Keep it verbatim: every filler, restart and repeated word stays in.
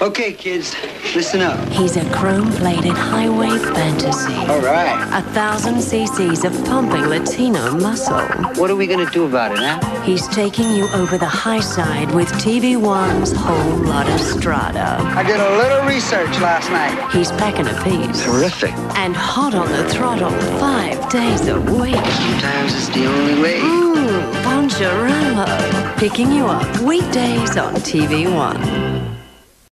Okay, kids, listen up. He's a chrome-plated highway fantasy. All right. A thousand cc's of pumping Latino muscle. What are we gonna do about it, huh? He's taking you over the high side with T V one's Whole Lotta Strata. I did a little research last night. He's packing a piece. Terrific. And hot on the throttle five days a week. Sometimes it's the only way. Mmm, Poncherello. Picking you up weekdays on T V one.